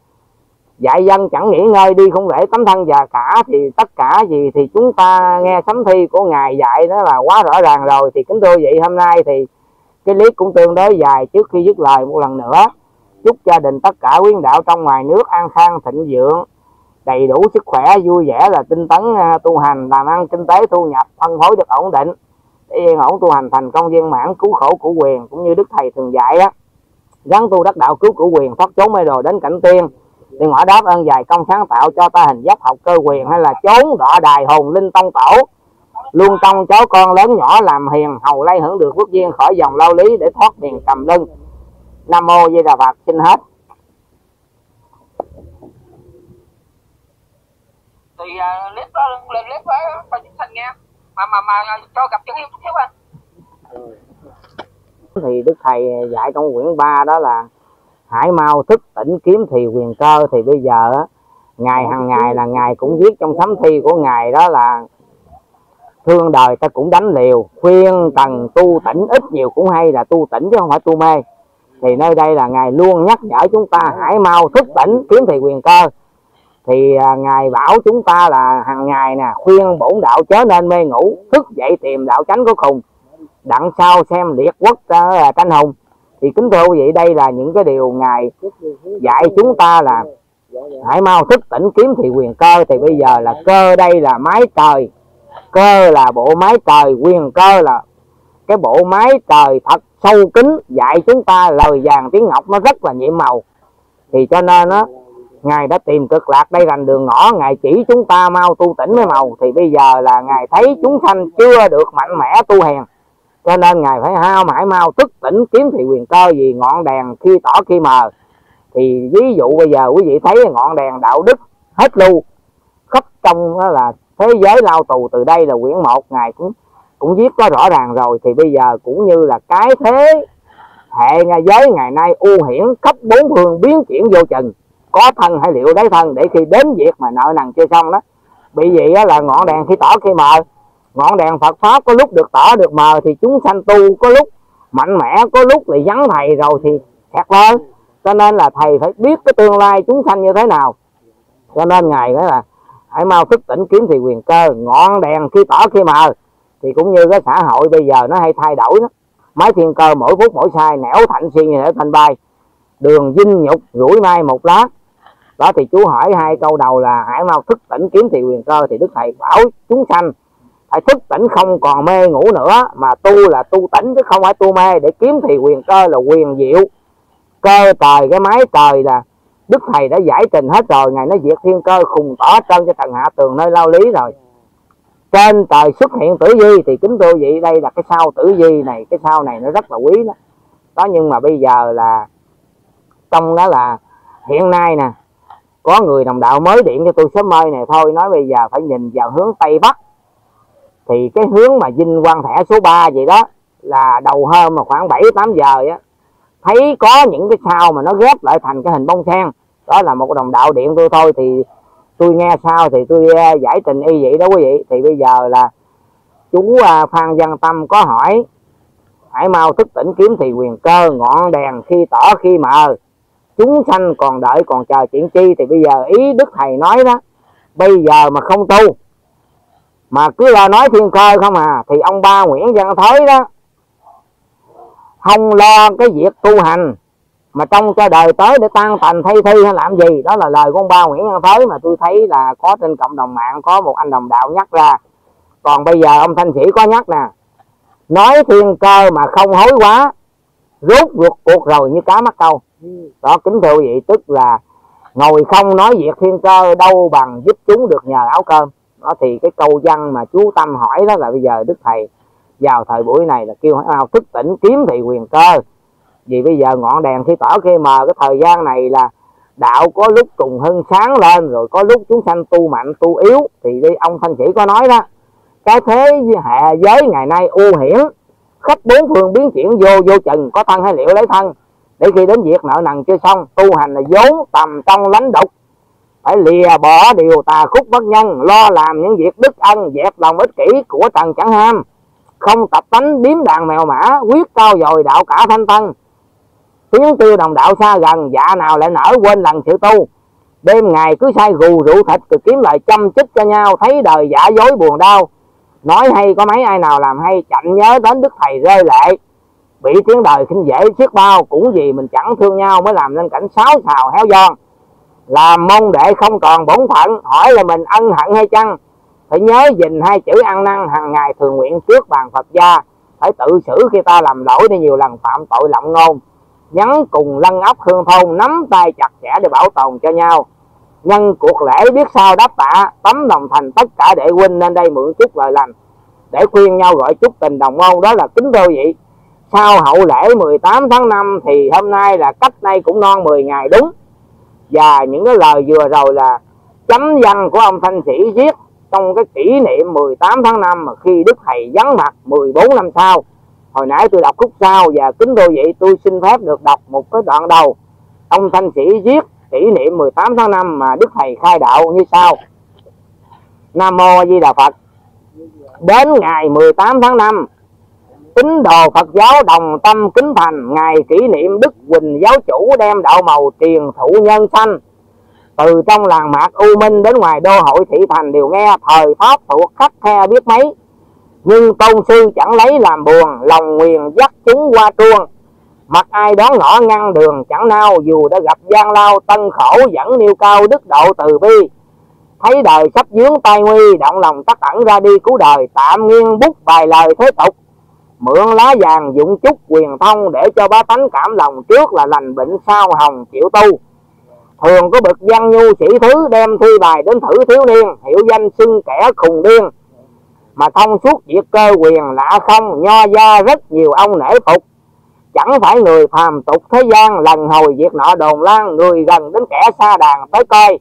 dạy dân chẳng nghỉ ngơi, đi không để tấm thân già cả. Thì tất cả gì thì chúng ta nghe sấm thi của Ngài dạy đó là quá rõ ràng rồi. Thì kính thưa vậy, hôm nay thì cái clip cũng tương đối dài. Trước khi dứt lời một lần nữa, chúc gia đình tất cả quý đạo trong ngoài nước an khang thịnh vượng, đầy đủ sức khỏe, vui vẻ, là tinh tấn tu hành, làm ăn kinh tế thu nhập phân phối được ổn định, để yên ổn tu hành thành công viên mãn, cứu khổ của quyền. Cũng như Đức Thầy thường dạy á, gắn tu đắc đạo cứu cửu quyền, thoát trốn mê đồ đến cảnh tiên. Để ngõ đáp ơn dài công sáng tạo cho ta hình dốc học cơ quyền, hay là trốn đọa đài hồn linh tông tổ, luôn trong cháu con lớn nhỏ làm hiền, hầu lây hưởng được phước duyên khỏi dòng lao lý, để thoát miền cầm lưng. Nam mô Di Đà Phật. Xin hết. Thì uh, clip đó lên clip đó cho chúng sanh nghe, mà mà mà cho gặp chân hiếu chút xíu anh. Thì Đức Thầy dạy trong quyển ba đó là hãy mau thức tỉnh kiếm thì quyền cơ. Thì bây giờ Ngài hàng ngày là Ngài cũng viết trong sấm thi của Ngài đó là thương đời ta cũng đánh liều, khuyên trần tu tỉnh ít nhiều cũng hay, là tu tỉnh chứ không phải tu mê. Thì nơi đây là Ngài luôn nhắc nhở chúng ta hãy mau thức tỉnh kiếm thì quyền cơ. Thì à, Ngài bảo chúng ta là hàng ngày nè, khuyên bổn đạo chớ nên mê ngủ, thức dậy tìm đạo chánh của khùng, đặng sau xem liệt quốc uh, tranh hùng. Thì kính thưa quý vị, đây là những cái điều Ngài dạy chúng ta là hãy mau thức tỉnh kiếm thì quyền cơ. Thì bây giờ là cơ đây là máy trời, cơ là bộ máy trời, quyền cơ là cái bộ máy trời thật sâu kín, dạy chúng ta lời vàng tiếng ngọc nó rất là nhiệm màu. Thì cho nên á, Ngài đã tìm cực lạc đây rành đường ngõ, Ngài chỉ chúng ta mau tu tỉnh mới màu. Thì bây giờ là Ngài thấy chúng sanh chưa được mạnh mẽ tu hèn, cho nên Ngài phải hao mãi mau thức tỉnh kiếm thị quyền cơ. Vì ngọn đèn khi tỏ khi mờ. Thì ví dụ bây giờ quý vị thấy ngọn đèn đạo đức hết lưu khắp trong đó là thế giới lao tù, từ đây là quyển một Ngài cũng cũng viết có rõ ràng rồi. Thì bây giờ cũng như là cái thế hệ giới ngày nay u hiển khắp bốn phương biến chuyển vô chừng, có thân hay liệu đấy thân, để khi đến việc mà nợ nần chưa xong đó. Bị vậy là ngọn đèn khi tỏ khi mờ. Ngọn đèn Phật pháp có lúc được tỏ được mờ, thì chúng sanh tu có lúc mạnh mẽ, có lúc lại vắng thầy rồi thì khẹt lơ. Cho nên là thầy phải biết cái tương lai chúng sanh như thế nào. Cho nên Ngài nói là hãy mau thức tỉnh kiếm thì quyền cơ. Ngọn đèn khi tỏ khi mờ. Thì cũng như cái xã hội bây giờ nó hay thay đổi đó. Máy thiên cơ mỗi phút mỗi sai, nẻo thạnh suy như thể thanh bay, đường dinh nhục rủi mai một lát. Đó thì chú hỏi hai câu đầu là hãy mau thức tỉnh kiếm thì quyền cơ. Thì Đức Thầy bảo chúng sanh phải thức tỉnh, không còn mê ngủ nữa, mà tu là tu tỉnh chứ không phải tu mê. Để kiếm thì quyền cơ là quyền diệu cơ trời, cái máy trời là Đức Thầy đã giải trình hết rồi. Ngài nói diệt thiên cơ khùng tỏ trơn cho tầng hạ tường nơi lao lý rồi. Trên trời xuất hiện tử vi. Thì kính thưa vị, đây là cái sao tử vi này, cái sao này nó rất là quý đó. Đó nhưng mà bây giờ là trong đó là hiện nay nè, có người đồng đạo mới điện cho tôi sớm mơi này thôi, nói bây giờ phải nhìn vào hướng Tây Bắc. Thì cái hướng mà dinh quan thẻ số ba vậy đó, là đầu hôm mà khoảng bảy tám giờ á, thấy có những cái sao mà nó ghép lại thành cái hình bông sen. Đó là một đồng đạo điện tôi thôi, thì tôi nghe sao thì tôi giải trình y vậy đó quý vị. Thì bây giờ là chú Phan Văn Tâm có hỏi hãy mau thức tỉnh kiếm thì quyền cơ. Ngọn đèn khi tỏ khi mờ, chúng sanh còn đợi còn chờ chuyện chi. Thì bây giờ ý Đức Thầy nói đó, bây giờ mà không tu mà cứ là nói thiên cơ không à, thì ông ba Nguyễn Văn Thới đó không lo cái việc tu hành mà trong cho đời tới để tan tành thay thi hay làm gì. Đó là lời của ông ba Nguyễn Văn Thới, mà tôi thấy là có trên cộng đồng mạng có một anh đồng đạo nhắc ra. Còn bây giờ ông Thanh Sĩ có nhắc nè, nói thiên cơ mà không hối quá, rốt ruột cuộc rồi như cá mắc câu. Đó kính thưa quý vị, tức là ngồi không nói việc thiên cơ, đâu bằng giúp chúng được nhờ áo cơm. Đó thì cái câu văn mà chú Tâm hỏi đó là bây giờ Đức Thầy vào thời buổi này là kêu hãy thức tỉnh kiếm thì quyền cơ. Vì bây giờ ngọn đèn khi tỏ khi mờ, cái thời gian này là đạo có lúc trùng hưng sáng lên, rồi có lúc chúng sanh tu mạnh tu yếu. Thì đi ông Thanh Sĩ có nói đó, cái thế hệ giới ngày nay u hiển khắp bốn phương biến chuyển vô vô chừng, có thân hay liệu lấy thân, để khi đến việc nợ nần chưa xong. Tu hành là vốn tầm trong lánh đục, phải lìa bỏ điều tà khúc bất nhân, lo làm những việc đức ân, dẹp lòng ích kỷ của trần chẳng ham, không tập tánh biếm đàn mèo mã, quyết cao dồi đạo cả thanh tân. Tiếng tiêu đồng đạo xa gần, dạ nào lại nở quên lần sự tu. Đêm ngày cứ say gù rượu thịt, cứ kiếm lời chăm chích cho nhau, thấy đời giả dối buồn đau. Nói hay có mấy ai nào làm hay, chạnh nhớ đến Đức Thầy rơi lệ. Bị tiếng đời khinh dễ xiết bao, cũng vì mình chẳng thương nhau mới làm nên cảnh sáo xào héo giòn. Làm môn đệ không còn bổn phận, hỏi là mình ân hận hay chăng? Phải nhớ gìn hai chữ ăn năn, hàng ngày thường nguyện trước bàn Phật gia. Phải tự xử khi ta làm lỗi để nhiều lần phạm tội lộng ngôn. Nhắn cùng lân ốc hương thôn, nắm tay chặt chẽ để bảo tồn cho nhau. Nhân cuộc lễ biết sao đáp tạ, tấm lòng thành tất cả đệ huynh, nên đây mượn chút lời lành để khuyên nhau gọi chút tình đồng môn. Đó là kính thưa vị, sau hậu lễ mười tám tháng năm thì hôm nay là cách nay cũng non mười ngày đúng. Và những cái lời vừa rồi là chấm văn của ông Thanh Sĩ viết trong cái kỷ niệm mười tám tháng năm mà khi Đức Thầy vắng mặt mười bốn năm sau. Hồi nãy tôi đọc khúc sau, và kính thưa vị, tôi xin phép được đọc một cái đoạn đầu ông Thanh Sĩ viết kỷ niệm mười tám tháng năm mà Đức Thầy khai đạo như sau. Nam Mô A Di Đà Phật. Đến ngày mười tám tháng năm, tín đồ Phật giáo đồng tâm kính thành, ngày kỷ niệm Đức Huỳnh giáo chủ đem đạo màu truyền thụ nhân sanh. Từ trong làng mạc U Minh đến ngoài đô hội thị thành đều nghe thời pháp thuộc khắc khe biết mấy. Nhưng tôn sư chẳng lấy làm buồn, lòng nguyền dắt chúng qua truông. Mặt ai đón ngõ ngăn đường chẳng nao, dù đã gặp gian lao tân khổ vẫn nêu cao đức độ từ bi. Thấy đời sắp vướng tai nguy, động lòng tắc ẩn ra đi cứu đời, tạm nghiêng bút vài lời thế tục. Mượn lá vàng dụng chút quyền thông, để cho bá tánh cảm lòng, trước là lành bệnh sau hồng chịu tu. Thường có bậc văn nhu sĩ thứ, đem thi bài đến thử thiếu niên, hiệu danh xưng kẻ khùng điên. Mà thông suốt việc cơ quyền lạ không, nho gia rất nhiều ông nể phục. Chẳng phải người phàm tục thế gian, lần hồi việc nọ đồn lan, người gần đến kẻ xa đàn tới coi.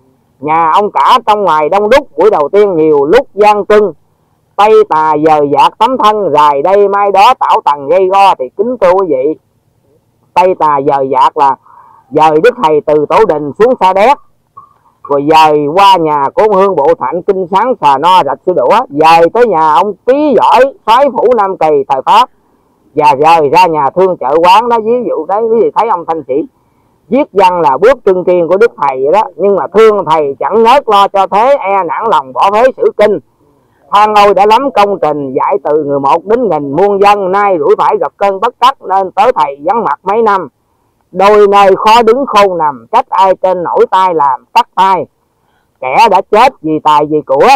Nhà ông cả trong ngoài đông đúc, buổi đầu tiên nhiều lúc gian trưng. Tây tà giờ dạt tấm thân, dài đây mai đó tảo tần gây go. Thì kính thưa quý vị, Tây tà giờ dạt là dời Đức Thầy từ Tổ Đình xuống Sa Đéc, rồi dời qua nhà của Hương Bộ Thạnh kinh sáng xà no rạch sữa đũa, dời tới nhà ông Ký Giỏi phái phủ Nam Kỳ thời Pháp, và rời ra nhà thương chợ quán đó. Ví dụ đấy, quý vị thấy ông Thanh Sĩ viết văn là bước chân tiên của Đức Thầy vậy đó. Nhưng mà thương Thầy chẳng ngớt lo cho thế, e nản lòng bỏ phế sử kinh. Than ôi đã lắm công trình, dạy từ người một đến nghìn muôn dân, nay rủi phải gặp cơn bất trắc, nên tới Thầy vắng mặt mấy năm. Đôi nơi khó đứng khôn nằm, trách ai trên nổi tay làm cắt tay. Kẻ đã chết vì tài vì của,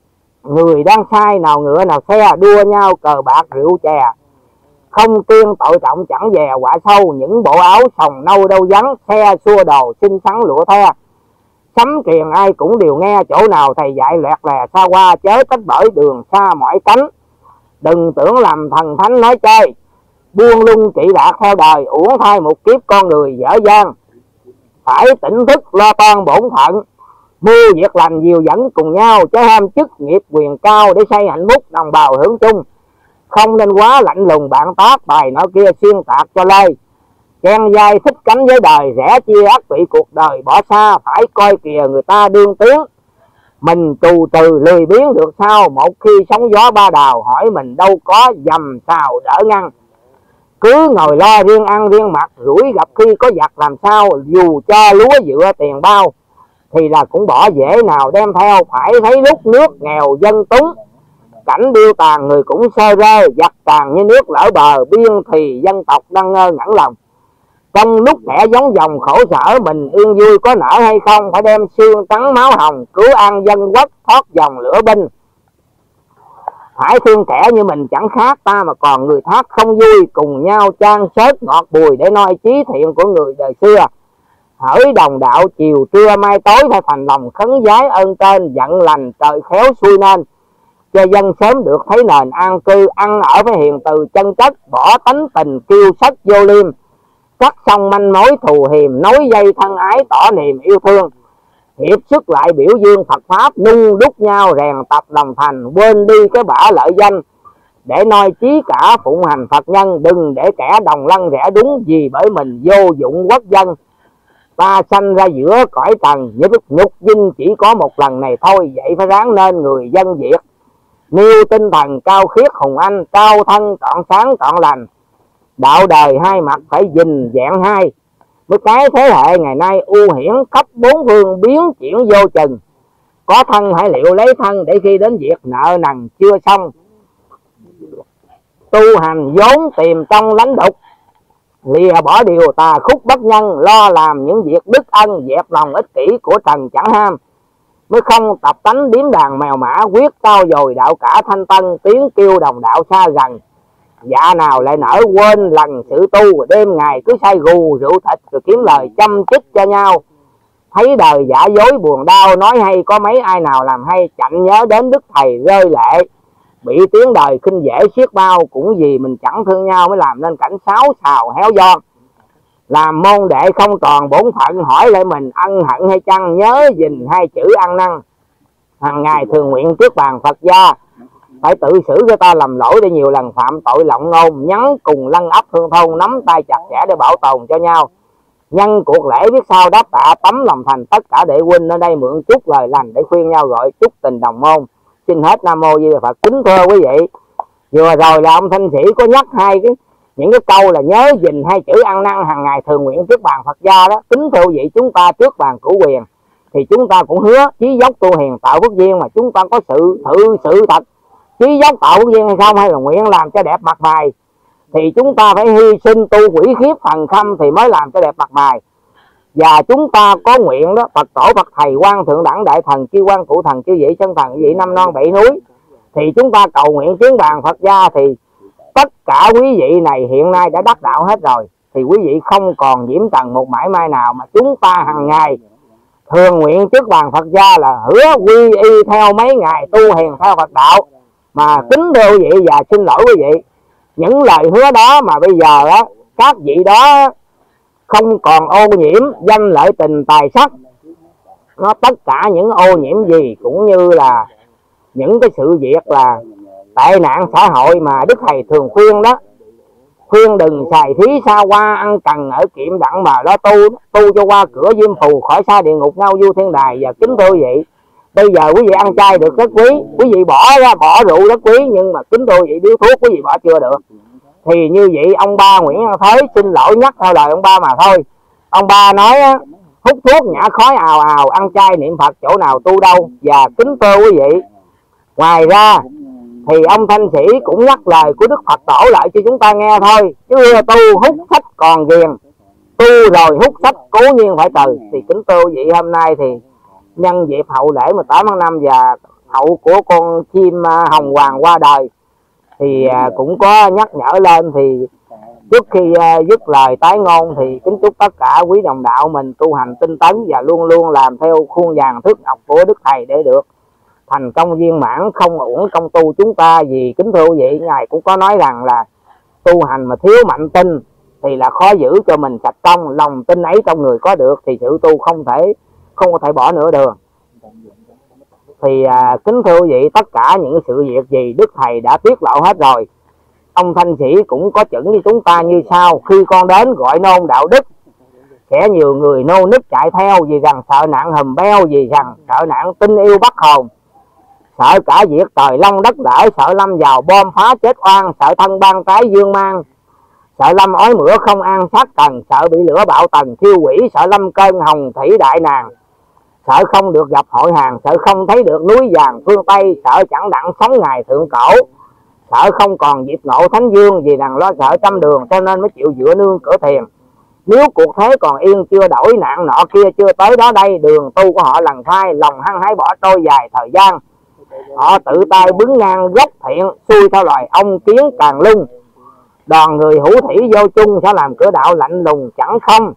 người đang sai nào ngựa nào xe, đua nhau cờ bạc rượu chè. Không tiên tội trọng chẳng dè quả sâu, những bộ áo sòng nâu đâu vắng, xe xua đồ xinh xắn lụa the. Sấm kiền ai cũng đều nghe, chỗ nào Thầy dạy lẹt lè xa qua, chớ tách bởi đường xa mỏi cánh. Đừng tưởng làm thần thánh nói chơi, buông lung trị đạt theo đời, uổng thay một kiếp con người dở dang. Phải tỉnh thức lo toan bổn phận, mưu việc lành dìu dẫn cùng nhau, chớ ham chức nghiệp quyền cao để xây hạnh phúc đồng bào hưởng chung. Không nên quá lạnh lùng bạn tác bài nói kia xuyên tạc cho lơi. Chen vai thích cánh với đời, rẽ chia ác vị cuộc đời bỏ xa, phải coi kìa người ta đương tiếng. Mình trù trừ lười biếng được sao, một khi sóng gió ba đào, hỏi mình đâu có dầm xào đỡ ngăn. Cứ ngồi lo riêng ăn riêng mặc, rủi gặp khi có giặc làm sao, dù cho lúa dựa tiền bao, thì là cũng bỏ dễ nào đem theo. Phải thấy lúc nước nghèo dân túng, cảnh điêu tàn người cũng sơ rơ, giặc tàn như nước lỡ bờ, biên thì dân tộc đang ngơ ngẩn lòng. Trong lúc kẻ giống dòng khổ sở, mình yên vui có nở hay không, phải đem xương trắng máu hồng, cứu an dân quốc thoát dòng lửa binh. Phải thương kẻ như mình chẳng khác ta, mà còn người thác không vui, cùng nhau chan xớt ngọt bùi để noi chí thiện của người đời xưa. Hỡi đồng đạo chiều trưa mai tối, phải thành lòng khấn vái ơn trên, giận lành trời khéo xuôi nên, cho dân sớm được thấy nền an cư, ăn ở với hiền từ chân chất, bỏ tánh tình kiêu sắc vô liêm. Cắt xong manh mối thù hiềm, nối dây thân ái tỏ niềm yêu thương. Hiệp sức lại biểu dương Phật Pháp, nung đúc nhau rèn tập đồng thành, quên đi cái bả lợi danh, để noi chí cả phụng hành Phật nhân. Đừng để kẻ đồng lăng rẽ đúng, vì bởi mình vô dụng quốc dân. Ta sanh ra giữa cõi trần, nhục nhục dinh chỉ có một lần này thôi, vậy phải ráng nên người dân Việt. Nêu tinh thần cao khiết hùng anh, cao thân trọn sáng trọn lành. Đạo đời hai mặt phải gìn vẹn hai, với cái thế hệ ngày nay ưu hiển khắp bốn phương biến chuyển vô chừng. Có thân hãy liệu lấy thân, để khi đến việc nợ nần chưa xong. Tu hành vốn tìm trong lánh đục, lìa bỏ điều tà khúc bất nhân, lo làm những việc đức ân, dẹp lòng ích kỷ của trần chẳng ham. Mới không tập tánh điếm đàn mèo mã, quyết cao dồi đạo cả thanh tân, tiếng kêu đồng đạo xa gần. Dạ nào lại nở quên lần sự tu, đêm ngày cứ say gù rượu thịt, rồi kiếm lời chăm chích cho nhau. Thấy đời giả dối buồn đau, nói hay có mấy ai nào làm hay, chạnh nhớ đến Đức Thầy rơi lệ. Bị tiếng đời khinh dễ xiết bao, cũng vì mình chẳng thương nhau mới làm nên cảnh sáo xào héo giòn. Làm môn đệ không tròn bổn phận, hỏi lại mình ân hận hay chăng, nhớ gìn hai chữ ăn năn. Hằng ngày thường nguyện trước bàn Phật gia, phải tự xử cho ta lầm lỗi để nhiều lần phạm tội lộng ngôn, nhắn cùng lân ấp thương thôn, nắm tay chặt chẽ để bảo tồn cho nhau. Nhân cuộc lễ biết sao đáp tạ, tấm lòng thành tất cả đệ huynh ở đây mượn chút lời lành để khuyên nhau gọi chúc tình đồng môn. Xin hết. Nam mô Di Đà Phật. Kính thưa quý vị, vừa rồi là ông Thanh Sĩ có nhắc hai cái những cái câu là nhớ gìn hai chữ ăn năn, hàng ngày thường nguyện trước bàn Phật gia đó. Kính thưa quý vị, chúng ta trước bàn cửu quyền thì chúng ta cũng hứa chí dốc tu hiền tạo phước duyên, mà chúng ta có sự thử sự thật chí dốc tạo phước duyên hay không, hay là nguyện làm cho đẹp mặt bài thì chúng ta phải hy sinh tu quỷ khiếp thần khâm thì mới làm cho đẹp mặt bài. Và chúng ta có nguyện đó, Phật tổ Phật thầy quan thượng đẳng đại thần chư quan cụ thần chư vị chân thần chư vị năm non bảy núi, thì chúng ta cầu nguyện tiếng bàn Phật gia thì tất cả quý vị này hiện nay đã đắc đạo hết rồi, thì quý vị không còn nhiễm trần một mãi may nào, mà chúng ta hàng ngày thường nguyện trước bàn Phật gia là hứa quy y theo mấy ngày tu hiền theo Phật đạo. Mà kính thưa quý vị và xin lỗi quý vị, những lời hứa đó mà bây giờ á các vị đó không còn ô nhiễm danh lợi tình tài sắc, nó tất cả những ô nhiễm gì cũng như là những cái sự việc là tệ nạn xã hội mà Đức Thầy thường khuyên đó, khuyên đừng xài thí xa qua ăn cần ở kiệm đặng mà lo tu, tu cho qua cửa diêm phù khỏi xa địa ngục ngao du thiên đài. Và kính thưa quý vị, bây giờ quý vị ăn chay được rất quý, quý vị bỏ ra bỏ rượu rất quý, nhưng mà kính thưa quý vị điếu thuốc quý vị bỏ chưa được. Thì như vậy ông ba Nguyễn Văn Thới xin lỗi nhắc theo lời ông ba mà thôi. Ông ba nói hút thuốc nhả khói ào ào, ăn chay niệm Phật chỗ nào tu đâu. Và kính thưa quý vị, ngoài ra thì ông Thanh Sĩ cũng nhắc lời của Đức Phật tổ lại cho chúng ta nghe thôi, chứ tu hút sách còn ghiền, tu rồi hút sách cố nhiên phải từ. Thì kính thưa quý vị, hôm nay thì nhân dịp hậu lễ mười tám tháng năm và hậu của con chim hồng hoàng qua đời, thì cũng có nhắc nhở lên. Thì trước khi dứt lời tái ngôn thì kính chúc tất cả quý đồng đạo mình tu hành tinh tấn và luôn luôn làm theo khuôn vàng thước ngọc của Đức Thầy để được thành công viên mãn, không uổng công tu chúng ta. Vì kính thưa quý vị, Ngài cũng có nói rằng là tu hành mà thiếu mạnh tin thì là khó giữ cho mình sạch công, lòng tin ấy trong người có được thì sự tu không thể không có thể bỏ nửa đường. Thì à, kính thưa quý vị, tất cả những sự việc gì Đức Thầy đã tiết lộ hết rồi. Ông Thanh Sĩ cũng có chẩn với chúng ta như sau: khi con đến gọi nôn đạo đức, sẽ nhiều người nô nức chạy theo, vì rằng sợ nạn hùm beo, vì rằng sợ nạn tinh yêu bắt hồn, sợ cả việc trời long đất lở, sợ lâm vào bom phá chết oan, sợ thân ban tái dương mang, sợ lâm ói mửa không ăn sát cần, sợ bị lửa bạo tần thiêu quỷ, sợ lâm cơn hồng thủy đại nàng, sợ không được gặp hội hàng, sợ không thấy được núi vàng phương Tây, sợ chẳng đặng sống ngày thượng cổ, sợ không còn dịp ngộ thánh dương, vì rằng lo sợ trăm đường cho nên mới chịu dựa nương cửa thiền. Nếu cuộc thế còn yên chưa đổi, nạn nọ kia chưa tới đó đây, đường tu của họ lần khai, lòng hăng hái bỏ trôi dài thời gian. Họ tự tay bứng ngang gốc thiện, xuôi theo loài ông kiến càng lung. Đoàn người hữu thủy vô chung sẽ làm cửa đạo lạnh lùng chẳng không.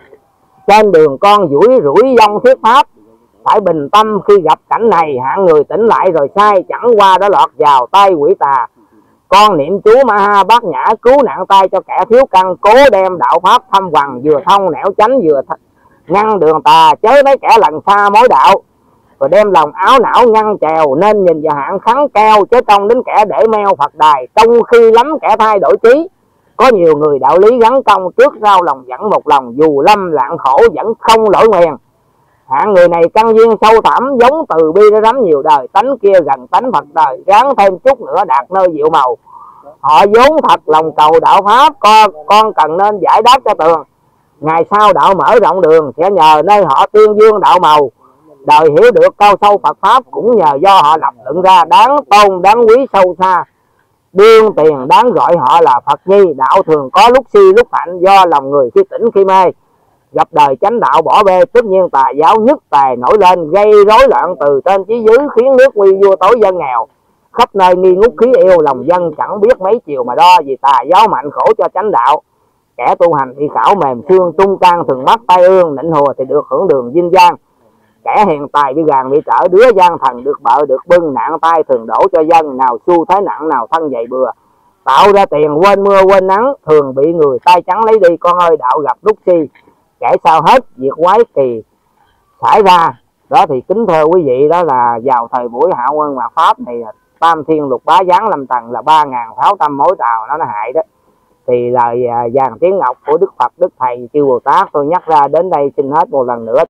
Trên đường con duỗi rủi dông thuyết pháp, phải bình tâm khi gặp cảnh này, hạng người tỉnh lại rồi sai, chẳng qua đó lọt vào tay quỷ tà. Con niệm chú Ma Ha bát nhã cứu nạn tay cho kẻ thiếu căn, cố đem đạo pháp thâm hoằng, vừa thông nẻo tránh vừa ngăn đường tà, chớ mấy kẻ lần xa mối đạo. Rồi đem lòng áo não ngăn chèo, nên nhìn vào hạng kháng keo, chứ trông đến kẻ để meo Phật đài, trong khi lắm kẻ thay đổi trí. Có nhiều người đạo lý gắn công, trước sau lòng vẫn một lòng, dù lâm lạng khổ vẫn không lỗi nguyền. Hạng người này căn duyên sâu thẳm, giống từ bi đã rắm nhiều đời, tánh kia gần tánh Phật đời, gắng thêm chút nữa đạt nơi diệu màu. Họ vốn thật lòng cầu đạo pháp, con, con cần nên giải đáp cho tường. Ngày sau đạo mở rộng đường, sẽ nhờ nơi họ tuyên dương đạo màu. Đời hiểu được cao sâu Phật pháp, cũng nhờ do họ lập luận ra, đáng tôn đáng quý sâu xa. Đương tiền đáng gọi họ là Phật nhi, đạo thường có lúc si lúc hạnh, do lòng người khi tỉnh khi mê. Gặp đời chánh đạo bỏ bê, tất nhiên tà giáo nhất tài nổi lên, gây rối loạn từ trên chí dưới, khiến nước quy vua tối dân nghèo. Khắp nơi nghi ngút khí yêu, lòng dân chẳng biết mấy chiều mà đo, vì tà giáo mạnh khổ cho chánh đạo. Kẻ tu hành thì khảo mềm xương, trung can thường mắc tai ương, nịnh hùa thì được hưởng đường dinh gian. Kẻ hiền tài bị gàn bị trở, đứa gian thần được bợ được bưng, nạn tai thường đổ cho dân, nào xu thế nặng nào thân dày bừa. Tạo ra tiền quên mưa quên nắng, thường bị người tay trắng lấy đi, con ơi đạo gặp lúc si. Kể sao hết việc quái kỳ xảy ra. Đó thì kính thưa quý vị, đó là vào thời buổi hạ quân mạt pháp này, tam thiên lục bá giáng lâm tầng là ba ngàn sáu trăm mối tàu nó nó hại đó. Thì lời vàng tiếng ngọc của Đức Phật Đức Thầy chư Bồ Tát tôi nhắc ra đến đây xin hết một lần nữa.